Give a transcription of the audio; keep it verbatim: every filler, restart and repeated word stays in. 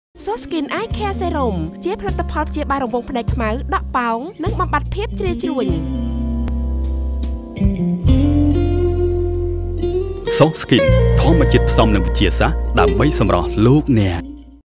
Soskin Eye Care Serum ជាផលិតផលព្យាបាលរង្វង់ភ្នែកខ្មៅដក់ប៉ោងនិងបំបត្តិភាពជ្រីជ្រួញ Soskin ធម្មជាតិផ្សំនឹងវិទ្យាសាស្ត្រដើម្បីសម្រស់លោកអ្នក